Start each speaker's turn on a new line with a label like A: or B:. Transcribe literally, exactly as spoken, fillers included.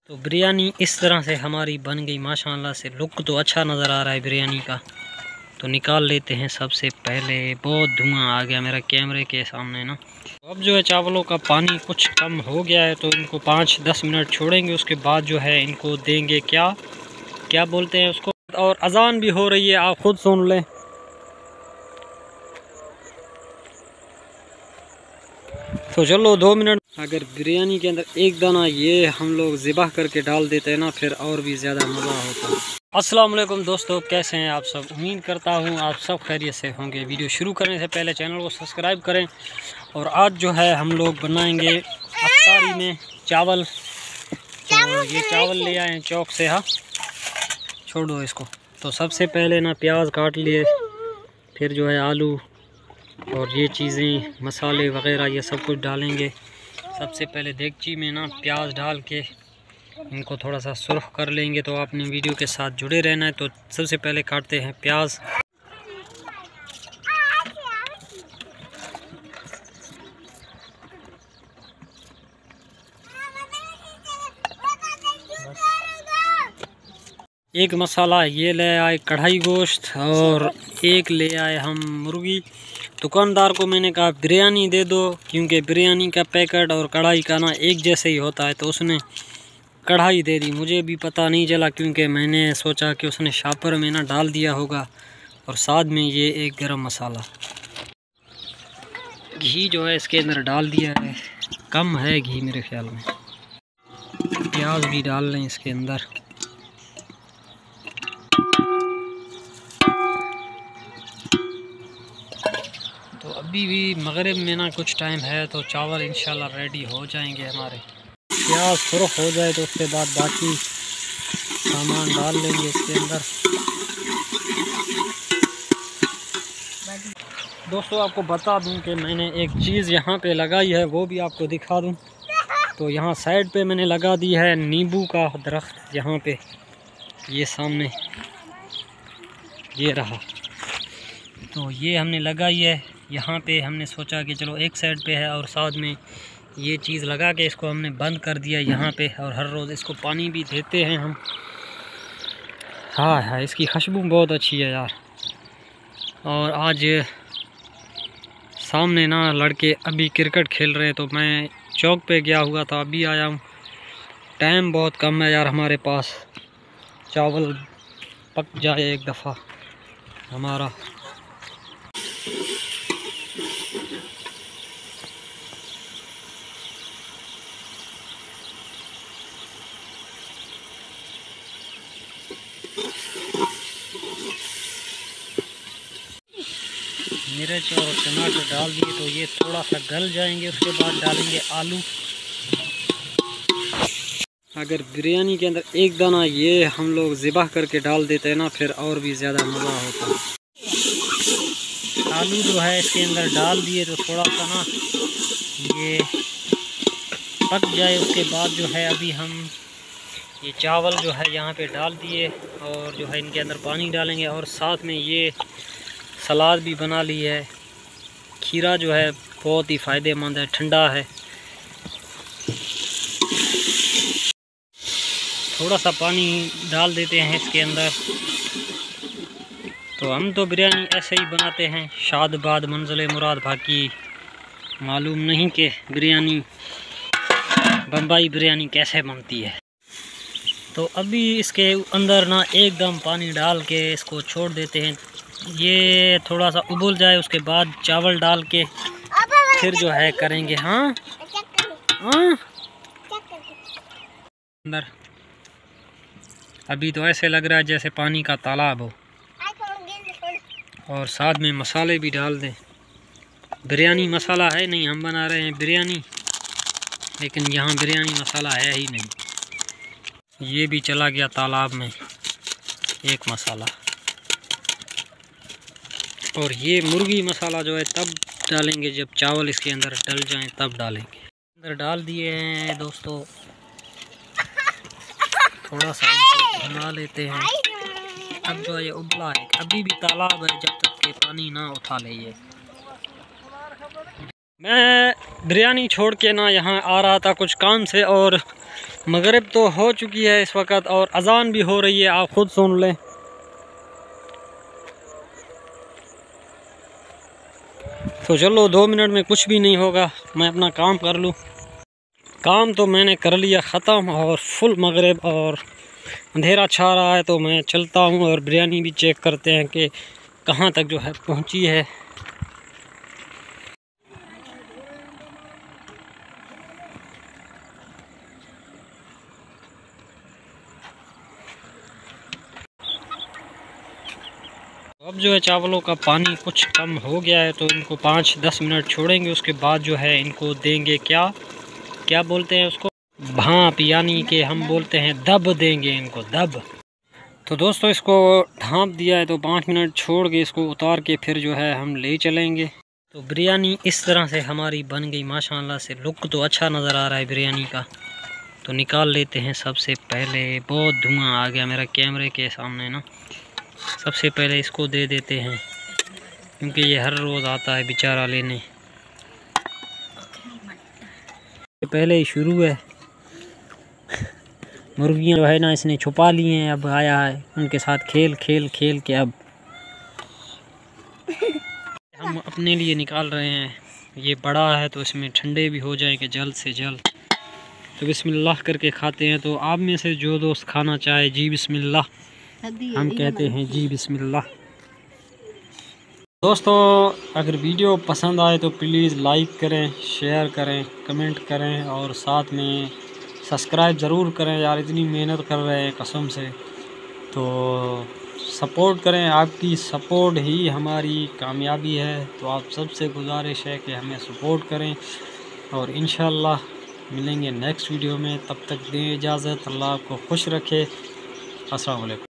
A: तो बिरयानी इस तरह से हमारी बन गई माशाल्लाह से। लुक तो अच्छा नज़र आ रहा है बिरयानी का। तो निकाल लेते हैं सबसे पहले। बहुत धुआं आ गया मेरा कैमरे के सामने ना। तो अब जो है चावलों का पानी कुछ कम हो गया है, तो इनको पाँच दस मिनट छोड़ेंगे। उसके बाद जो है इनको देंगे क्या क्या बोलते हैं उसको। और अजान भी हो रही है, आप खुद सुन लें। तो चलो दो मिनट। अगर बिरयानी के अंदर एक दाना ये हम लोग ज़िबा करके डाल देते हैं ना, फिर और भी ज़्यादा मज़ा होता है। अस्सलाम वालेकुम दोस्तों, कैसे हैं आप सब? उम्मीद करता हूँ आप सब खैरियत से होंगे। वीडियो शुरू करने से पहले चैनल को सब्सक्राइब करें। और आज जो है हम लोग बनाएंगे अफ्तारी में चावल। तो ये चावल ले आए हैं चौक से। हाँ छोड़ दो इसको। तो सबसे पहले ना प्याज काट लिए, फिर जो है आलू और ये चीज़ें मसाले वगैरह ये सब कुछ डालेंगे। सबसे पहले देगची में ना प्याज डाल के इनको थोड़ा सा सुर्ख कर लेंगे। तो आपने वीडियो के साथ जुड़े रहना है। तो सबसे पहले काटते हैं प्याज। एक मसाला ये ले आए कढ़ाई गोश्त, और एक ले आए हम मुर्गी। दुकानदार को मैंने कहा बिरयानी दे दो, क्योंकि बिरयानी का पैकेट और कढ़ाई का ना एक जैसे ही होता है। तो उसने कढ़ाई दे दी। मुझे भी पता नहीं चला, क्योंकि मैंने सोचा कि उसने शापर में ना डाल दिया होगा। और साथ में ये एक गरम मसाला, घी जो है इसके अंदर डाल दिया है। कम है घी मेरे ख्याल में। प्याज भी डाल लें इसके अंदर। तो अभी भी मगरिब में ना कुछ टाइम है, तो चावल इंशाल्लाह रेडी हो जाएंगे हमारे। प्याज सुर्ख हो जाए तो उसके बाद बाकी सामान डाल लेंगे इसके अंदर। दोस्तों आपको बता दूं कि मैंने एक चीज़ यहाँ पे लगाई है, वो भी आपको दिखा दूं। तो यहाँ साइड पे मैंने लगा दी है नींबू का दरख्त। यहाँ पे ये सामने ये रहा। तो ये हमने लगाई है यहाँ पे। हमने सोचा कि चलो एक साइड पे है और साथ में ये चीज़ लगा के इसको हमने बंद कर दिया यहाँ पे। और हर रोज़ इसको पानी भी देते हैं हम। हाँ हाँ इसकी खुशबू बहुत अच्छी है यार। और आज सामने ना लड़के अभी क्रिकेट खेल रहे हैं, तो मैं चौक पे गया हुआ था, अभी आया हूँ। टाइम बहुत कम है यार हमारे पास। चावल पक जाए एक दफ़ा हमारा। मिर्च और टमाटर डाल दिए, तो ये थोड़ा सा गल जाएंगे। उसके बाद डालेंगे आलू। अगर बिरयानी के अंदर एक दाना ये हम लोग ज़िबा करके डाल देते हैं ना, फिर और भी ज़्यादा मज़ा होता है। आलू जो है इसके अंदर डाल दिए, तो थोड़ा सा ना ये पक जाए। उसके बाद जो है अभी हम ये चावल जो है यहाँ पे डाल दिए, और जो है इनके अंदर पानी डालेंगे। और साथ में ये सलाद भी बना ली है। खीरा जो है बहुत ही फ़ायदेमंद है, ठंडा है। थोड़ा सा पानी डाल देते हैं इसके अंदर। तो हम तो बिरयानी ऐसे ही बनाते हैं, शाद बाद मंजिल मुराद। बाकी मालूम नहीं कि बिरयानी बम्बई बिरयानी कैसे बनती है। तो अभी इसके अंदर ना एकदम पानी डाल के इसको छोड़ देते हैं। ये थोड़ा सा उबल जाए, उसके बाद चावल डाल के फिर जो है करेंगे। हाँ हाँ अंदर अभी तो ऐसे लग रहा है जैसे पानी का तालाब हो। और साथ में मसाले भी डाल दें। बिरयानी मसाला है नहीं, हम बना रहे हैं बिरयानी, लेकिन यहाँ बिरयानी मसाला है ही नहीं। ये भी चला गया तालाब में एक मसाला। और ये मुर्गी मसाला जो है तब डालेंगे जब चावल इसके अंदर डल जाएं, तब डालेंगे। अंदर डाल दिए हैं दोस्तों। थोड़ा सा बना लेते हैं। अब जो ये उबला है, अभी भी तालाब है, जब तक के पानी ना उठा ले। ये मैं बिरयानी छोड़ के ना यहाँ आ रहा था कुछ काम से, और मगरिब तो हो चुकी है इस वक्त और अजान भी हो रही है, आप खुद सुन लें। तो चलो दो मिनट में कुछ भी नहीं होगा, मैं अपना काम कर लूँ। काम तो मैंने कर लिया ख़त्म और फुल मगरिब और अंधेरा छा रहा है, तो मैं चलता हूँ और बिरयानी भी चेक करते हैं कि कहाँ तक जो है पहुँची है। अब जो है चावलों का पानी कुछ कम हो गया है, तो इनको पाँच दस मिनट छोड़ेंगे। उसके बाद जो है इनको देंगे क्या क्या बोलते हैं उसको, भाप, यानी कि हम बोलते हैं दब देंगे इनको, दब। तो दोस्तों इसको ढाँप दिया है, तो पाँच मिनट छोड़ के इसको उतार के फिर जो है हम ले चलेंगे। तो बिरयानी इस तरह से हमारी बन गई माशाल्लाह से। लुक तो अच्छा नज़र आ रहा है बिरयानी का। तो निकाल लेते हैं सबसे पहले। बहुत धुआं आ गया मेरा कैमरे के सामने ना। सबसे पहले इसको दे देते हैं, क्योंकि ये हर रोज़ आता है बेचारा लेने। पहले ही शुरू है। मुर्गियाँ जो है ना इसने छुपा ली हैं, अब आया है उनके साथ खेल खेल खेल के अब हम अपने लिए निकाल रहे हैं। ये बड़ा है तो इसमें ठंडे भी हो जाएंगे जल्द से जल्द। तो बिस्मिल्लाह करके खाते हैं। तो आप में से जो दोस्त खाना चाहे जी बिस्मिल्लाह, हम कहते हैं जी बिस्मिल्लाह। दोस्तों अगर वीडियो पसंद आए तो प्लीज़ लाइक करें, शेयर करें, कमेंट करें और साथ में सब्सक्राइब ज़रूर करें। यार इतनी मेहनत कर रहे हैं कसम से, तो सपोर्ट करें। आपकी सपोर्ट ही हमारी कामयाबी है। तो आप सबसे गुजारिश है कि हमें सपोर्ट करें और इंशाअल्लाह मिलेंगे नेक्स्ट वीडियो में। तब तक दें इजाज़त। अल्लाह आपको खुश रखे। अस्सलाम वालेकुम।